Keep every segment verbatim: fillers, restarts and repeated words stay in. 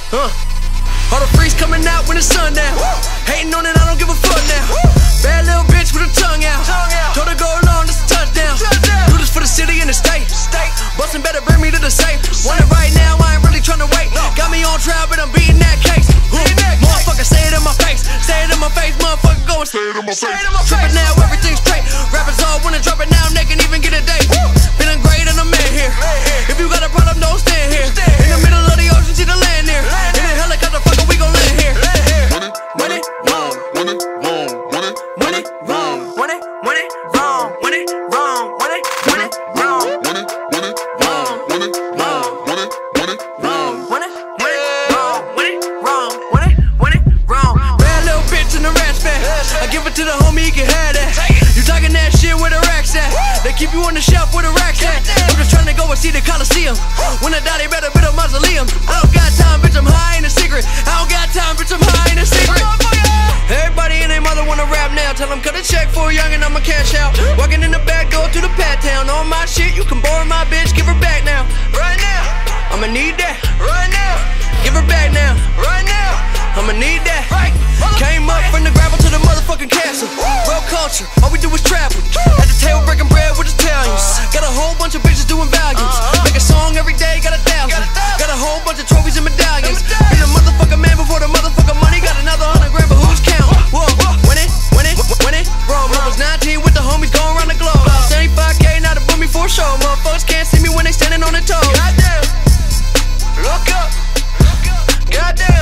Huh. All the freaks coming out when it's sundown. Hating on it, I don't give a fuck now. Bad little bitch with her tongue out. Told her go along, this a touchdown. Do this for the city and the state. Bustin' better bring me to the safe. Want it right now, I ain't really tryna wait. Got me on trial, but I'm beating that case. Motherfucker, say it in my face. Say it in my face, motherfucker, go and say it in my face. Trippin' now, everything's straight. Rappers all wanna drop it now, they can even get a date. Feeling great and I'm in here. If you got a problem, don't stand here. In the middle of the ocean, see the land there. In a helicopter, fucker, we gon' land here. Win it, wrong, win it, wrong, win it, win it, wrong, win it, win it, wrong, win it, wrong, win it, win it, wrong, win it, win it, wrong, win it, wrong, win it, win it, wrong, win it, win it, wrong, win it, wrong, win it, win it, wrong. Bad little bitch in the rat's fat. I give it to the homie, he can have that. You talking that shit where the racks at? They keep you on the shelf where the racks at. I'm just trying to go and see the Coliseum. When I die, they better build a mausoleum. I don't got time, bitch, I'm high in the secret. I don't got time, bitch, I'm high in the secret. Everybody and their mother wanna rap now. Tell them cut a check for a young and I'ma cash out. Walking in the back door to the Pat Town. On my shit, you can borrow my bitch, give her back now. Right now, I'ma need that. Right now, give her back now. Right now, I'ma need that. Right. Came up from the gravel to the motherfucking castle. Real culture, all we do is travel. At the table breaking bread with Italians. Got a whole bunch of bitches doing values. Make a song every day, got a thousand. Got a whole bunch of trophies and medallions. Been a motherfucking man before the motherfucking money. Got another hundred grand, but who's counting? Whoa, win it, win it, win it, wrong. I was nineteen with the homies going around the globe. seventy-five K, now to book me for a show. Motherfuckers can't see me when they standing on their toes. Goddamn, look up. Goddamn,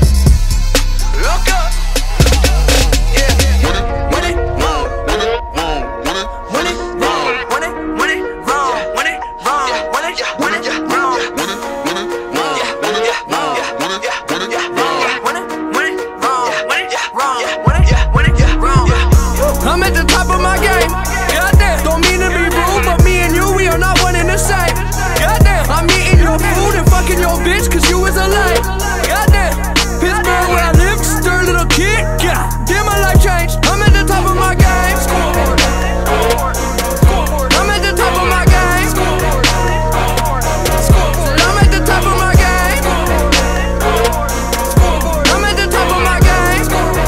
look up. Yeah, win it, win it, wrong, win it, wrong, win it, win it, wrong, win it, win it, wrong, win it, wrong, win it, win it, wrong, win it, win it, wrong, win it, wrong, win it, win it, wrong, win it, win it, wrong, win it, wrong, win it, win it, wrong. I'm at the top of my game. Goddamn, don't mean to be rude, but me and you, we are not one and the same. Goddamn, I'm eating your food and fucking your bitch, cause you is a lame. Goddamn, Pittsburgh where I live, just a little kid. God damn, my life changed. I'm at the top of my game. I'm at the top of my game. I'm at the top of my game. I'm at the top of my game.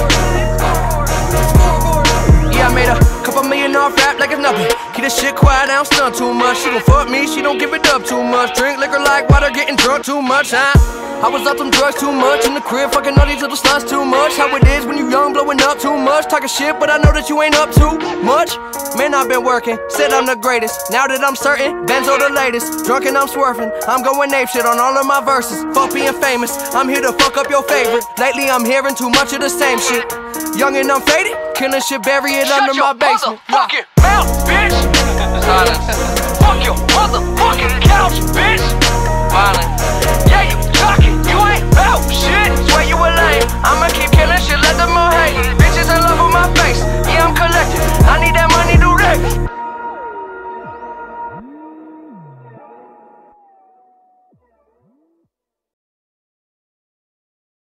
Yeah, I made a couple million off rap like it's nothing. Keep this shit quiet, I don't stun too much. She gon' fuck me, she don't give it up too much. Drink liquor like water, getting drunk too much, huh? I was up some drugs too much, in the crib fucking all these little sluts too much. How it is when you young, blowing up too much. Talking shit, but I know that you ain't up too much. Man, I've been working, said I'm the greatest. Now that I'm certain, Benzo the latest. Drunk and I'm swerving, I'm going ape shit on all of my verses. Fuck being famous, I'm here to fuck up your favorite. Lately I'm hearing too much of the same shit. Young and I'm faded, killing shit, bury it Shut under my basement. Fucking mouth, bitch.